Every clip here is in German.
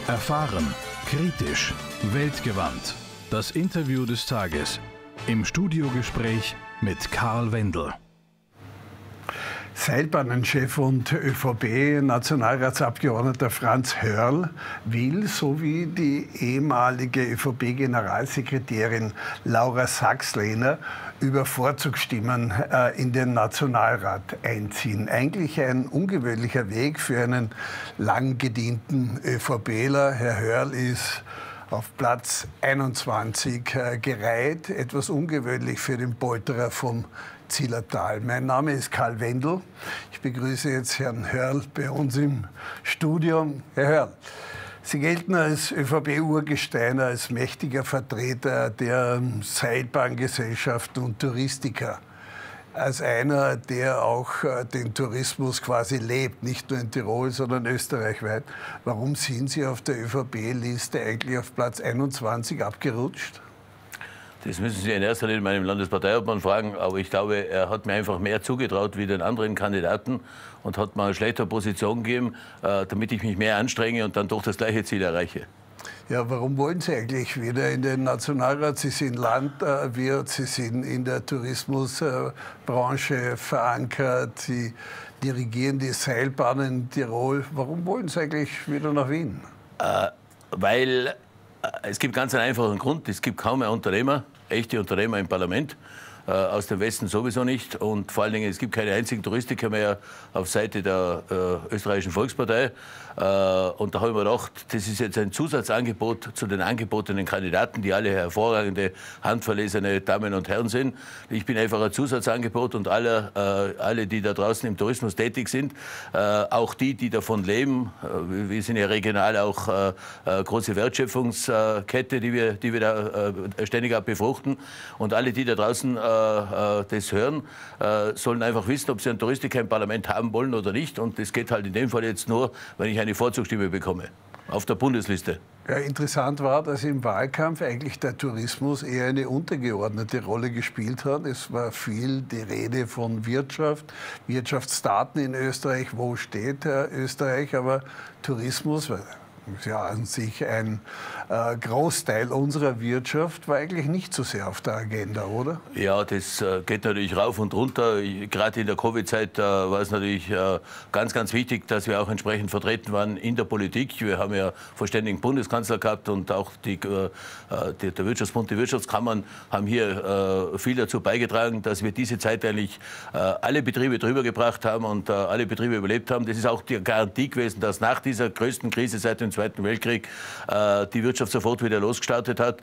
Erfahren, kritisch, weltgewandt. Das Interview des Tages. Im Studiogespräch mit Karl Wendel. Seilbahnenchef und ÖVP-Nationalratsabgeordneter Franz Hörl will, so wie die ehemalige ÖVP-Generalsekretärin Laura Sachs-Lehner, über Vorzugsstimmen in den Nationalrat einziehen. Eigentlich ein ungewöhnlicher Weg für einen lang gedienten ÖVPler. Herr Hörl ist auf Platz 21 gereiht. Etwas ungewöhnlich für den Polterer vom Zillertal. Mein Name ist Karl Wendel. Ich begrüße jetzt Herrn Hörl bei uns im Studio. Herr Hörl, Sie gelten als ÖVP-Urgesteiner, als mächtiger Vertreter der Seilbahngesellschaften und Touristiker. Als einer, der auch den Tourismus quasi lebt, nicht nur in Tirol, sondern österreichweit. Warum sind Sie auf der ÖVP-Liste eigentlich auf Platz 21 abgerutscht? Das müssen Sie in erster Linie meinem Landesparteiobmann fragen, aber ich glaube, er hat mir einfach mehr zugetraut wie den anderen Kandidaten und hat mir eine schlechtere Position gegeben, damit ich mich mehr anstrenge und dann doch das gleiche Ziel erreiche. Ja, warum wollen Sie eigentlich wieder in den Nationalrat? Sie sind Landwirt, Sie sind in der Tourismusbranche verankert, Sie dirigieren die Seilbahnen in Tirol. Warum wollen Sie eigentlich wieder nach Wien? Weil es gibt ganz einen einfachen Grund. Es gibt kaum mehr Unternehmer, echte Unternehmer im Parlament. Aus dem Westen sowieso nicht. Und vor allen Dingen, es gibt keine einzigen Touristiker mehr auf Seite der österreichischen Volkspartei. Und da habe ich mir gedacht, das ist jetzt ein Zusatzangebot zu den angebotenen Kandidaten, die alle hervorragende, handverlesene Damen und Herren sind. Ich bin einfach ein Zusatzangebot und alle, die da draußen im Tourismus tätig sind, auch die davon leben. Wir sind ja regional auch große Wertschöpfungskette, die wir da ständig befruchten. Und alle, die da draußen das hören, sollen einfach wissen, ob sie einen Touristiker im Parlament haben wollen oder nicht. Und das geht halt in dem Fall jetzt nur, wenn ich eine Vorzugsstimme bekomme, auf der Bundesliste. Ja, interessant war, dass im Wahlkampf eigentlich der Tourismus eher eine untergeordnete Rolle gespielt hat. Es war viel die Rede von Wirtschaft, Wirtschaftsdaten in Österreich, wo steht Österreich, aber Tourismus war ja an sich ein Großteil unserer Wirtschaft, war eigentlich nicht so sehr auf der Agenda, oder? Ja, das geht natürlich rauf und runter. Gerade in der Covid-Zeit war es natürlich ganz, ganz wichtig, dass wir auch entsprechend vertreten waren in der Politik. Wir haben ja verständigen Bundeskanzler gehabt und auch der Wirtschaftsbund, die Wirtschaftskammern haben hier viel dazu beigetragen, dass wir diese Zeit eigentlich alle Betriebe drüber gebracht haben und alle Betriebe überlebt haben. Das ist auch die Garantie gewesen, dass nach dieser größten Krise seit dem Zweiten Weltkrieg die Wirtschaft sofort wieder losgestartet hat.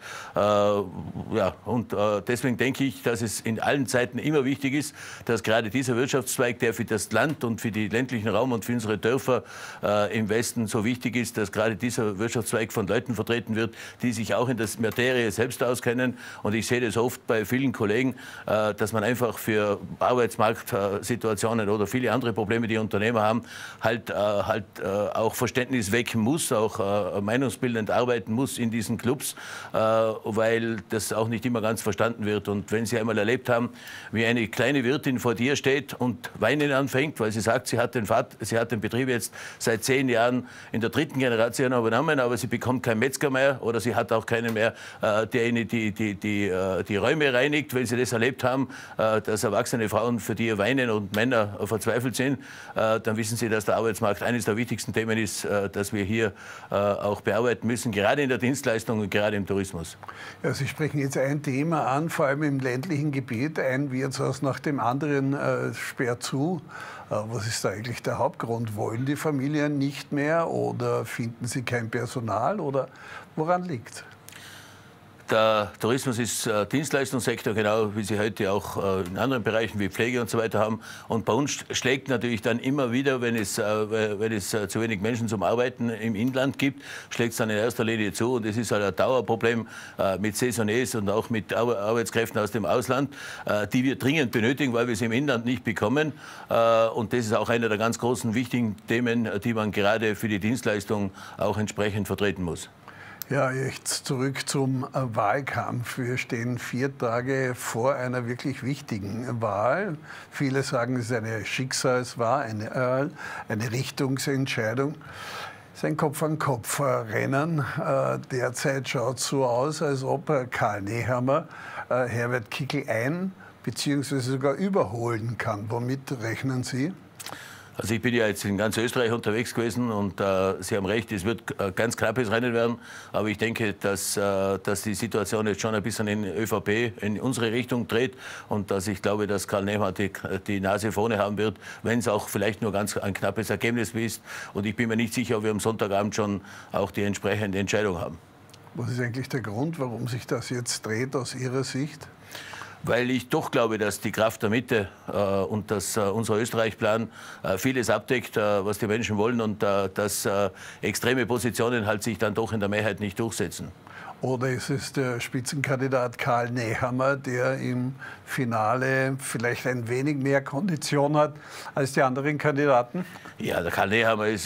Ja, und deswegen denke ich, dass es in allen Zeiten immer wichtig ist, dass gerade dieser Wirtschaftszweig, der für das Land und für den ländlichen Raum und für unsere Dörfer im Westen so wichtig ist, dass gerade dieser Wirtschaftszweig von Leuten vertreten wird, die sich auch in der Materie selbst auskennen. Und ich sehe das oft bei vielen Kollegen, dass man einfach für Arbeitsmarktsituationen oder viele andere Probleme, die Unternehmer haben, halt auch Verständnis wecken muss, auch meinungsbildend arbeiten muss in diesen Clubs, weil das auch nicht immer ganz verstanden wird. Und wenn Sie einmal erlebt haben, wie eine kleine Wirtin vor dir steht und weinen anfängt, weil sie sagt, sie hat den Betrieb jetzt seit 10 Jahren in der 3. Generation übernommen, aber sie bekommt keinen Metzger mehr oder sie hat auch keinen mehr, der ihnen die Räume reinigt. Wenn Sie das erlebt haben, dass erwachsene Frauen für die weinen und Männer verzweifelt sind, dann wissen Sie, dass der Arbeitsmarkt eines der wichtigsten Themen ist, das wir hier auch bearbeiten müssen, gerade in der Dienstleistung und gerade im Tourismus. Ja, Sie sprechen jetzt ein Thema an, vor allem im ländlichen Gebiet. Ein Wirtshaus nach dem anderen sperrt zu. Was ist da eigentlich der Hauptgrund? Wollen die Familien nicht mehr oder finden sie kein Personal oder woran liegt es? Der Tourismus ist Dienstleistungssektor, genau wie Sie heute auch in anderen Bereichen wie Pflege und so weiter haben. Und bei uns schlägt natürlich dann immer wieder, wenn es zu wenig Menschen zum Arbeiten im Inland gibt, schlägt es dann in erster Linie zu. Und es ist halt ein Dauerproblem mit Saisonniers und auch mit Arbeitskräften aus dem Ausland, die wir dringend benötigen, weil wir sie im Inland nicht bekommen. Und das ist auch einer der ganz großen, wichtigen Themen, die man gerade für die Dienstleistung auch entsprechend vertreten muss. Ja, jetzt zurück zum Wahlkampf. Wir stehen 4 Tage vor einer wirklich wichtigen Wahl. Viele sagen, es ist eine Schicksalswahl, eine Richtungsentscheidung. Sein Kopf-an-Kopf-Rennen. Derzeit schaut es so aus, als ob Karl Nehammer Herbert Kickl bzw. sogar überholen kann. Womit rechnen Sie? Also ich bin ja jetzt in ganz Österreich unterwegs gewesen und Sie haben recht, es wird ein ganz knappes Rennen werden. Aber ich denke, dass die Situation jetzt schon ein bisschen in ÖVP in unsere Richtung dreht und dass ich glaube, dass Karl Nehammer die Nase vorne haben wird, wenn es auch vielleicht nur ganz ein knappes Ergebnis ist. Und ich bin mir nicht sicher, ob wir am Sonntagabend schon auch die entsprechende Entscheidung haben. Was ist eigentlich der Grund, warum sich das jetzt dreht aus Ihrer Sicht? Weil ich doch glaube, dass die Kraft der Mitte und dass unser Österreich-Plan vieles abdeckt, was die Menschen wollen und dass extreme Positionen halt sich dann doch in der Mehrheit nicht durchsetzen. Oder ist es der Spitzenkandidat Karl Nehammer, der im Finale vielleicht ein wenig mehr Kondition hat als die anderen Kandidaten? Ja, der Karl Nehammer ist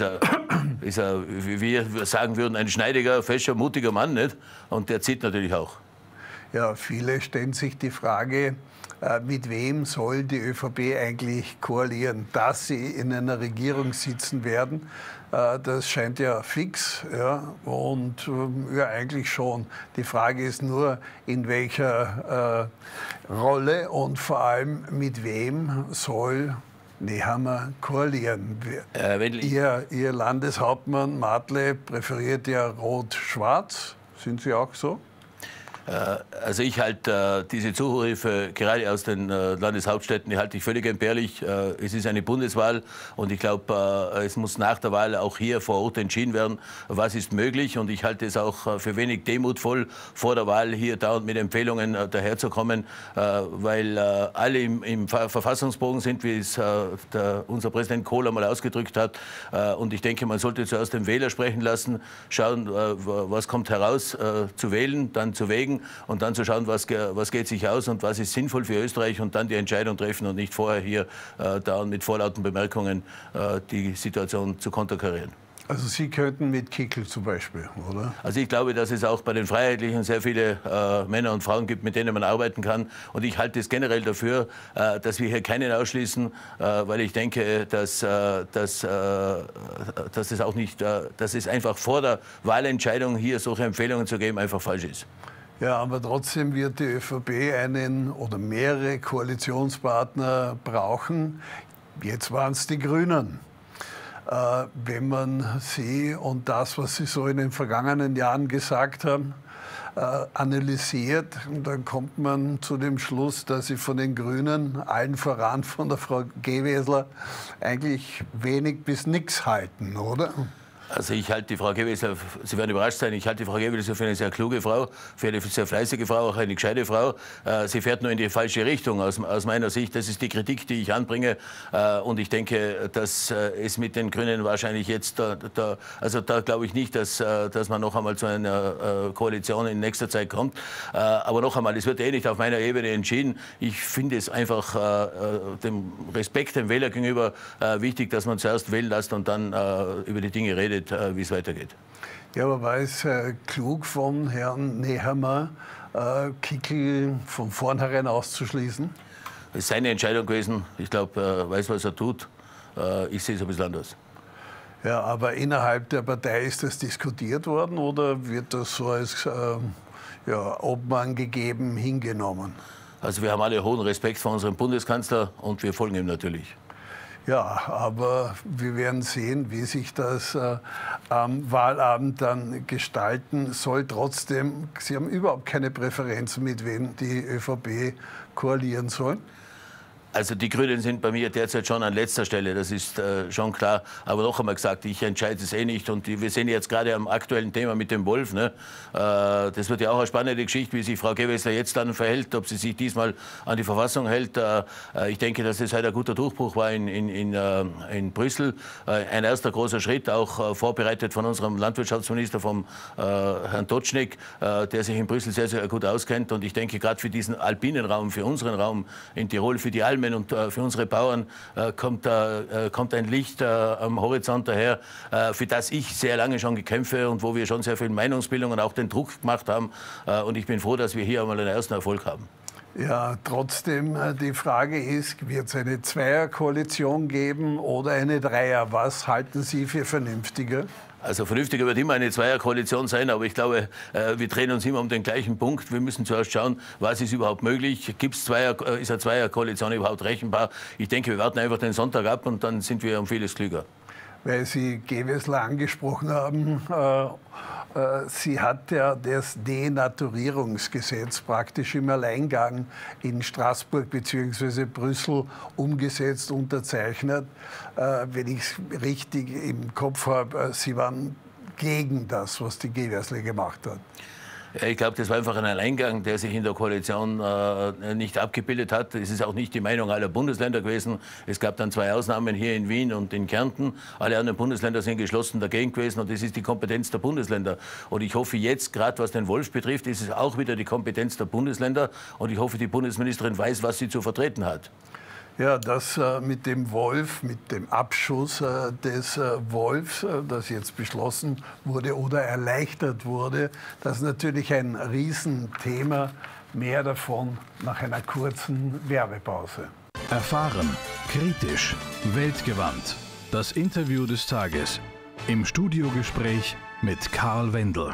wie wir sagen würden, ein schneidiger, fescher, mutiger Mann, nicht? Und der zieht natürlich auch. Ja, viele stellen sich die Frage, mit wem soll die ÖVP eigentlich koalieren? Dass sie in einer Regierung sitzen werden, das scheint ja fix. Ja, und ja, eigentlich schon. Die Frage ist nur, in welcher Rolle und vor allem mit wem soll Nehammer koalieren. Ihr Landeshauptmann Martle präferiert ja Rot-Schwarz. Sind Sie auch so? Also ich halte diese Zurufe gerade aus den Landeshauptstädten, die halte ich völlig entbehrlich. Es ist eine Bundeswahl und ich glaube, es muss nach der Wahl auch hier vor Ort entschieden werden, was ist möglich. Und ich halte es auch für wenig demutvoll, vor der Wahl hier dauernd mit Empfehlungen daherzukommen, weil alle im Verfassungsbogen sind, wie es unser Präsident Kohl einmal ausgedrückt hat. Und ich denke, man sollte zuerst den Wähler sprechen lassen, schauen, was kommt heraus, zu wählen, dann zu wägen und dann zu schauen, was geht sich aus und was ist sinnvoll für Österreich und dann die Entscheidung treffen und nicht vorher hier mit vorlauten Bemerkungen die Situation zu konterkarieren. Also Sie könnten mit Kickl zum Beispiel, oder? Also ich glaube, dass es auch bei den Freiheitlichen sehr viele Männer und Frauen gibt, mit denen man arbeiten kann. Und ich halte es generell dafür, dass wir hier keinen ausschließen, weil ich denke, dass es auch nicht, dass es einfach vor der Wahlentscheidung hier solche Empfehlungen zu geben, einfach falsch ist. Ja, aber trotzdem wird die ÖVP einen oder mehrere Koalitionspartner brauchen. Jetzt waren es die Grünen. Wenn man sie und das, was sie so in den vergangenen Jahren gesagt haben, analysiert, dann kommt man zu dem Schluss, dass sie von den Grünen, allen voran von der Frau Gewessler, eigentlich wenig bis nichts halten, oder? Also ich halte die Frau Gewessler, Sie werden überrascht sein, ich halte die Frau Gewessler für eine sehr kluge Frau, für eine sehr fleißige Frau, auch eine gescheite Frau. Sie fährt nur in die falsche Richtung aus meiner Sicht. Das ist die Kritik, die ich anbringe. Und ich denke, dass es mit den Grünen wahrscheinlich jetzt, also da glaube ich nicht, dass man noch einmal zu einer Koalition in nächster Zeit kommt. Aber noch einmal, es wird eh nicht auf meiner Ebene entschieden. Ich finde es einfach dem Respekt dem Wähler gegenüber wichtig, dass man zuerst wählen lässt und dann über die Dinge redet, wie es weitergeht. Ja, aber war es klug von Herrn Nehammer, Kickl von vornherein auszuschließen? Es ist seine Entscheidung gewesen. Ich glaube, er weiß, was er tut. Ich sehe es ein bisschen anders. Ja, aber innerhalb der Partei ist das diskutiert worden oder wird das so als Obmann gegeben hingenommen? Also wir haben alle hohen Respekt vor unserem Bundeskanzler und wir folgen ihm natürlich. Ja, aber wir werden sehen, wie sich das am Wahlabend dann gestalten soll. Trotzdem, Sie haben überhaupt keine Präferenz, mit wem die ÖVP koalieren soll? Also die Grünen sind bei mir derzeit schon an letzter Stelle, das ist schon klar. Aber noch einmal gesagt, ich entscheide es eh nicht. Und wir sehen jetzt gerade am aktuellen Thema mit dem Wolf. Ne? Das wird ja auch eine spannende Geschichte, wie sich Frau Gewessler jetzt dann verhält, ob sie sich diesmal an die Verfassung hält. Ich denke, dass es halt ein guter Durchbruch war in Brüssel. Ein erster großer Schritt, auch vorbereitet von unserem Landwirtschaftsminister, vom Herrn Totschnig, der sich in Brüssel sehr, sehr gut auskennt. Und ich denke, gerade für diesen alpinen Raum, für unseren Raum in Tirol, für die Almen, und für unsere Bauern kommt ein Licht am Horizont daher, für das ich sehr lange schon gekämpfe und wo wir schon sehr viel Meinungsbildung und auch den Druck gemacht haben. Und ich bin froh, dass wir hier einmal einen ersten Erfolg haben. Ja, trotzdem, die Frage ist, wird es eine Zweierkoalition geben oder eine Dreier? Was halten Sie für vernünftiger? Also vernünftiger wird immer eine Zweierkoalition sein, aber ich glaube, wir drehen uns immer um den gleichen Punkt. Wir müssen zuerst schauen, was ist überhaupt möglich. Ist eine Zweierkoalition überhaupt rechenbar? Ich denke, wir warten einfach den Sonntag ab und dann sind wir um vieles klüger. Weil Sie Gewessler angesprochen haben, sie hat ja das Denaturierungsgesetz praktisch im Alleingang in Straßburg bzw. Brüssel umgesetzt, unterzeichnet. Wenn ich es richtig im Kopf habe, Sie waren gegen das, was die Gewessler gemacht hat. Ja, ich glaube, das war einfach ein Alleingang, der sich in der Koalition nicht abgebildet hat. Es ist auch nicht die Meinung aller Bundesländer gewesen. Es gab dann 2 Ausnahmen hier in Wien und in Kärnten. Alle anderen Bundesländer sind geschlossen dagegen gewesen und das ist die Kompetenz der Bundesländer. Und ich hoffe jetzt, gerade was den Wolf betrifft, ist es auch wieder die Kompetenz der Bundesländer. Und ich hoffe, die Bundesministerin weiß, was sie zu vertreten hat. Ja, das mit dem Wolf, mit dem Abschuss des Wolfs, das jetzt beschlossen wurde oder erleichtert wurde, das ist natürlich ein Riesenthema. Mehr davon nach einer kurzen Werbepause. Erfahren, kritisch, weltgewandt. Das Interview des Tages. Im Studiogespräch mit Karl Wendel.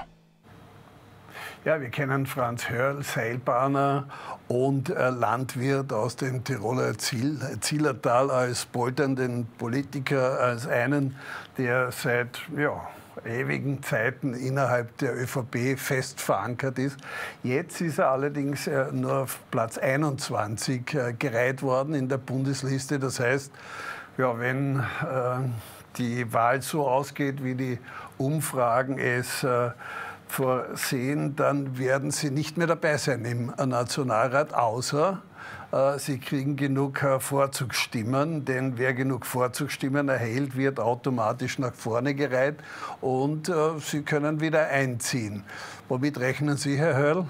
Ja, wir kennen Franz Hörl, Seilbahner und Landwirt aus dem Tiroler Zillertal als polternden Politiker, als einen, der seit ewigen Zeiten innerhalb der ÖVP fest verankert ist. Jetzt ist er allerdings nur auf Platz 21 gereiht worden in der Bundesliste. Das heißt, ja, wenn die Wahl so ausgeht, wie die Umfragen es vorsehen, dann werden Sie nicht mehr dabei sein im Nationalrat, außer Sie kriegen genug Vorzugsstimmen, denn wer genug Vorzugsstimmen erhält, wird automatisch nach vorne gereiht und Sie können wieder einziehen. Womit rechnen Sie, Herr Hörl?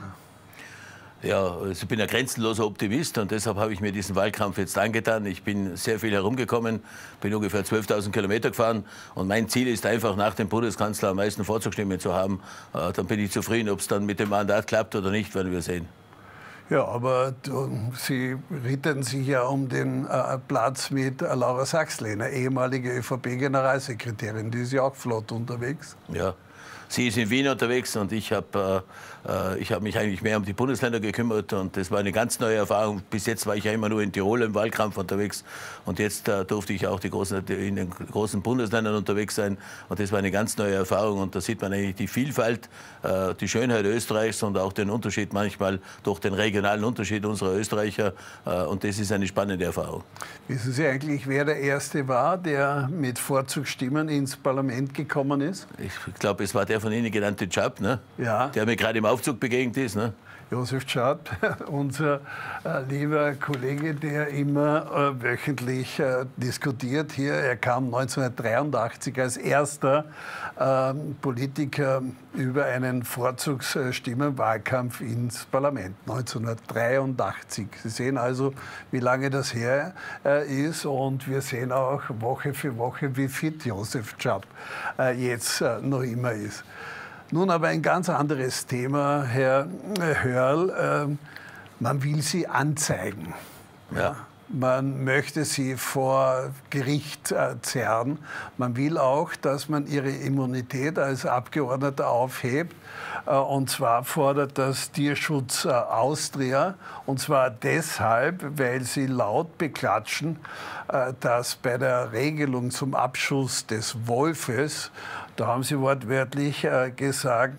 Ja, also ich bin ein grenzenloser Optimist und deshalb habe ich mir diesen Wahlkampf jetzt angetan. Ich bin sehr viel herumgekommen, bin ungefähr 12.000 Kilometer gefahren und mein Ziel ist einfach, nach dem Bundeskanzler am meisten Vorzugsstimmen zu haben. Dann bin ich zufrieden. Ob es dann mit dem Mandat klappt oder nicht, werden wir sehen. Ja, aber Sie rittern sich ja um den Platz mit Laura Sachslehner, ehemalige ÖVP-Generalsekretärin. Die ist ja auch flott unterwegs. Ja. Sie ist in Wien unterwegs und ich habe mich eigentlich mehr um die Bundesländer gekümmert und das war eine ganz neue Erfahrung. Bis jetzt war ich ja immer nur in Tirol im Wahlkampf unterwegs und jetzt durfte ich auch in den großen Bundesländern unterwegs sein und das war eine ganz neue Erfahrung und da sieht man eigentlich die Vielfalt, die Schönheit Österreichs und auch den Unterschied manchmal durch den regionalen Unterschied unserer Österreicher und das ist eine spannende Erfahrung. Wissen Sie eigentlich, wer der Erste war, der mit Vorzugsstimmen ins Parlament gekommen ist? Ich glaube, es war der von Ihnen genannte Chap, ne? Ja. Der mir gerade im Aufzug begegnet ist. Ne? Josef Chap, unser lieber Kollege, der immer wöchentlich diskutiert hier. Er kam 1983 als erster Politiker über einen Vorzugsstimmenwahlkampf ins Parlament. 1983. Sie sehen also, wie lange das her ist und wir sehen auch Woche für Woche, wie fit Josef Chap jetzt noch immer ist. Nun aber ein ganz anderes Thema, Herr Hörl. Man will Sie anzeigen. Ja. Man möchte Sie vor Gericht zerren. Man will auch, dass man Ihre Immunität als Abgeordneter aufhebt. Und zwar fordert das Tierschutz Austria. Und zwar deshalb, weil Sie laut beklatschen, dass bei der Regelung zum Abschuss des Wolfes, da haben Sie wortwörtlich gesagt,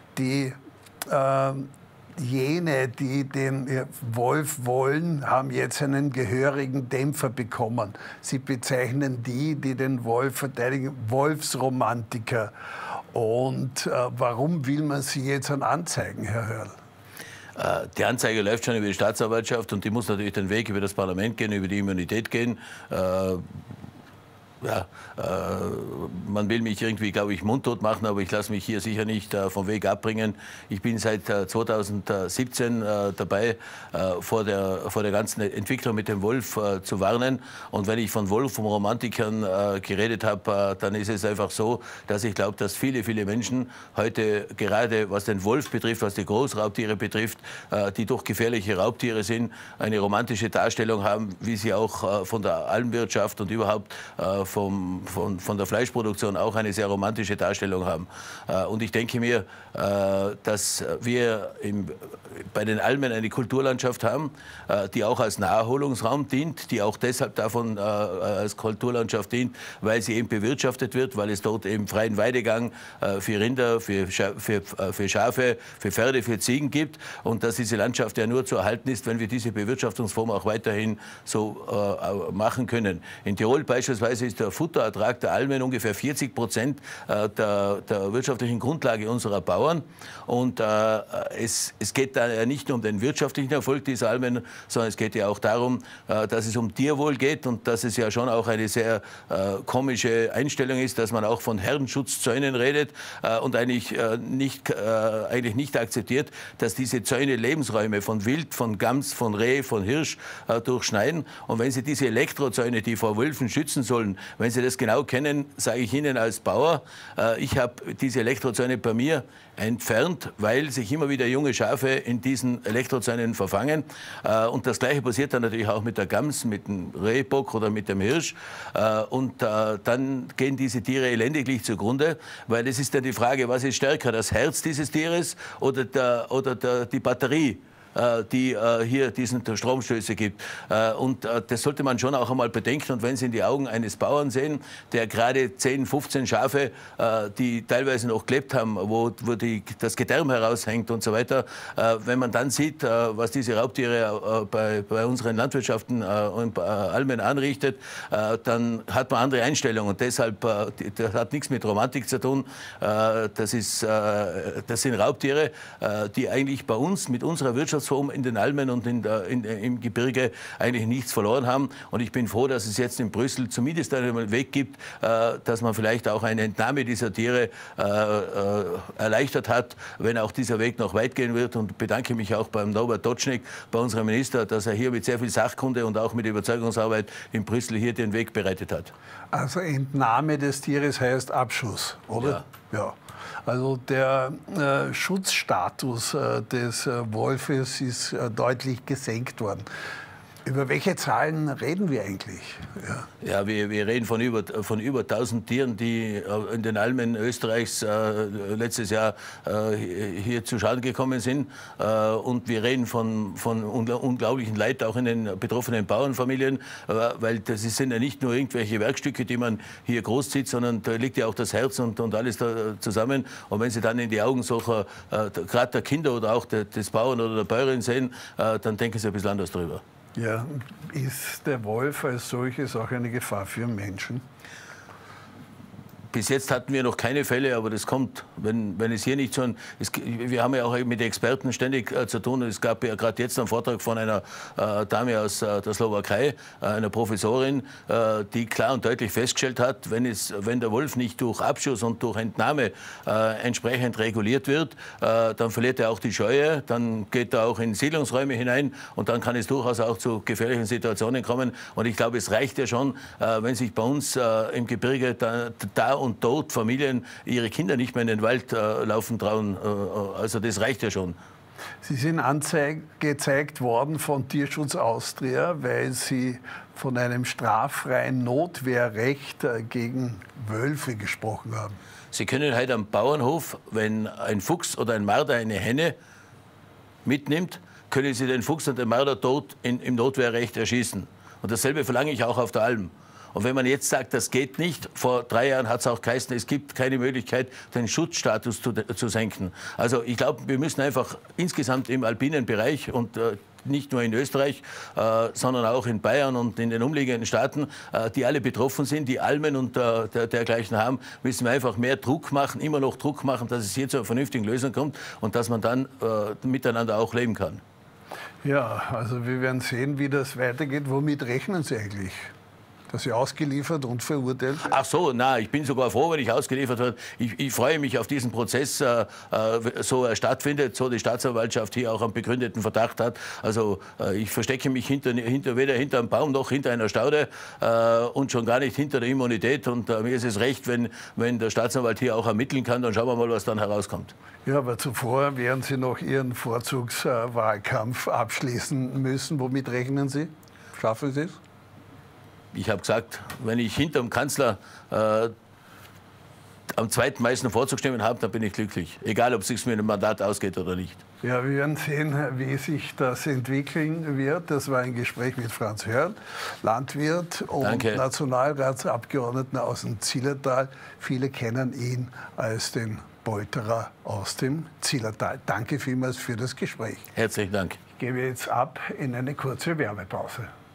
jene, die den Wolf wollen, haben jetzt einen gehörigen Dämpfer bekommen. Sie bezeichnen die den Wolf verteidigen, Wolfsromantiker. Und warum will man sie jetzt anzeigen, Herr Hörl? Die Anzeige läuft schon über die Staatsanwaltschaft und die muss natürlich den Weg über das Parlament gehen, über die Immunität gehen. Man will mich irgendwie, glaube ich, mundtot machen, aber ich lasse mich hier sicher nicht vom Weg abbringen. Ich bin seit 2017 dabei, vor der ganzen Entwicklung mit dem Wolf zu warnen. Und wenn ich von Wolfromantikern geredet habe, dann ist es einfach so, dass ich glaube, dass viele, viele Menschen heute gerade, was den Wolf betrifft, was die Großraubtiere betrifft, die doch gefährliche Raubtiere sind, eine romantische Darstellung haben, wie sie auch von der Almwirtschaft und überhaupt von der Fleischproduktion auch eine sehr romantische Darstellung haben. Und ich denke mir, dass wir bei den Almen eine Kulturlandschaft haben, die auch als Naherholungsraum dient, die auch deshalb davon als Kulturlandschaft dient, weil sie eben bewirtschaftet wird, weil es dort eben freien Weidegang für Rinder, für Schafe, für Pferde, für Ziegen gibt und dass diese Landschaft ja nur zu erhalten ist, wenn wir diese Bewirtschaftungsform auch weiterhin so machen können. In Tirol beispielsweise ist der Futterertrag der Almen ungefähr 40% der wirtschaftlichen Grundlage unserer Bauern und es geht da ja nicht nur um den wirtschaftlichen Erfolg dieser Almen, sondern es geht ja auch darum, dass es um Tierwohl geht und dass es ja schon auch eine sehr komische Einstellung ist, dass man auch von Herdenschutzzäunen redet und eigentlich nicht akzeptiert, dass diese Zäune Lebensräume von Wild, von Gams, von Reh, von Hirsch durchschneiden. Und wenn Sie diese Elektrozäune, die vor Wölfen schützen sollen, wenn Sie das genau kennen, sage ich Ihnen als Bauer, ich habe diese Elektrozäune bei mir entfernt, weil sich immer wieder junge Schafe in diesen Elektrozäunen verfangen. Und das Gleiche passiert dann natürlich auch mit der Gams, mit dem Rehbock oder mit dem Hirsch. Und dann gehen diese Tiere elendiglich zugrunde, weil es ist ja die Frage, was ist stärker, das Herz dieses Tieres oder die Batterie, die hier diesen Stromstöße gibt. Und das sollte man schon auch einmal bedenken. Und wenn Sie in die Augen eines Bauern sehen, der gerade 10, 15 Schafe, die teilweise noch gelebt haben, wo das Gedärm heraushängt und so weiter, wenn man dann sieht, was diese Raubtiere bei unseren Landwirtschaften und Almen anrichtet, dann hat man andere Einstellungen. Und deshalb, das hat nichts mit Romantik zu tun. Das sind Raubtiere, die eigentlich bei uns mit unserer Wirtschaftsform in den Almen und im Gebirge eigentlich nichts verloren haben. Und ich bin froh, dass es jetzt in Brüssel zumindest einen Weg gibt, dass man vielleicht auch eine Entnahme dieser Tiere erleichtert hat, wenn auch dieser Weg noch weit gehen wird. Und bedanke mich auch beim Norbert Totschnig, bei unserem Minister, dass er hier mit sehr viel Sachkunde und auch mit Überzeugungsarbeit in Brüssel hier den Weg bereitet hat. Also Entnahme des Tieres heißt Abschuss, oder? Ja. Also der Schutzstatus des Wolfes ist deutlich gesenkt worden. Über welche Zahlen reden wir eigentlich? Ja, wir reden von über 1000 Tieren, die in den Almen Österreichs letztes Jahr hier zu Schaden gekommen sind. Und wir reden von unglaublichen Leid auch in den betroffenen Bauernfamilien, weil das sind ja nicht nur irgendwelche Werkstücke, die man hier großzieht, sondern da liegt ja auch das Herz und alles da zusammen. Und wenn Sie dann in die Augen solcher, gerade der Kinder oder auch des Bauern oder der Bäuerin sehen, dann denken Sie ein bisschen anders drüber. Ja, ist der Wolf als solches auch eine Gefahr für Menschen? Bis jetzt hatten wir noch keine Fälle, aber das kommt, wenn es hier nicht so ein... Wir haben ja auch mit Experten ständig zu tun. Es gab ja gerade jetzt einen Vortrag von einer Dame aus der Slowakei, einer Professorin, die klar und deutlich festgestellt hat, wenn der Wolf nicht durch Abschuss und durch Entnahme entsprechend reguliert wird, dann verliert er auch die Scheue, dann geht er auch in Siedlungsräume hinein und dann kann es durchaus auch zu gefährlichen Situationen kommen. Und ich glaube, es reicht ja schon, wenn sich bei uns im Gebirge da und dort Familien ihre Kinder nicht mehr in den Wald laufen trauen. Also das reicht ja schon. Sie sind angezeigt worden von Tierschutz Austria, weil Sie von einem straffreien Notwehrrecht gegen Wölfe gesprochen haben. Sie können heute am Bauernhof, wenn ein Fuchs oder ein Marder eine Henne mitnimmt, können Sie den Fuchs und den Marder dort im Notwehrrecht erschießen. Und dasselbe verlange ich auch auf der Alm. Und wenn man jetzt sagt, das geht nicht, vor 3 Jahren hat es auch geheißen, es gibt keine Möglichkeit, den Schutzstatus zu senken. Also ich glaube, wir müssen einfach insgesamt im alpinen Bereich und nicht nur in Österreich, sondern auch in Bayern und in den umliegenden Staaten, die alle betroffen sind, die Almen und dergleichen haben, müssen wir einfach mehr Druck machen, immer noch Druck machen, dass es hier zu einer vernünftigen Lösung kommt und dass man dann miteinander auch leben kann. Ja, also wir werden sehen, wie das weitergeht. Womit rechnen Sie eigentlich? Dass Sie ausgeliefert und verurteilt werden? Ach so, na, ich bin sogar froh, wenn ich ausgeliefert werde. Ich freue mich auf diesen Prozess, so er stattfindet, so die Staatsanwaltschaft hier auch einen begründeten Verdacht hat. Also ich verstecke mich weder hinter einem Baum noch hinter einer Staude und schon gar nicht hinter der Immunität. Und mir ist es recht, wenn der Staatsanwalt hier auch ermitteln kann, dann schauen wir mal, was dann herauskommt. Ja, aber zuvor werden Sie noch Ihren Vorzugswahlkampf abschließen müssen. Womit rechnen Sie? Schaffen Sie es? Ich habe gesagt, wenn ich hinter dem Kanzler am zweitmeisten Vorzustimmen habe, dann bin ich glücklich. Egal, ob es sich mit einem Mandat ausgeht oder nicht. Ja, wir werden sehen, wie sich das entwickeln wird. Das war ein Gespräch mit Franz Hörl, Landwirt und Danke. Nationalratsabgeordneter aus dem Zillertal. Viele kennen ihn als den Polterer aus dem Zillertal. Danke vielmals für das Gespräch. Herzlichen Dank. Ich gebe jetzt ab in eine kurze Werbepause.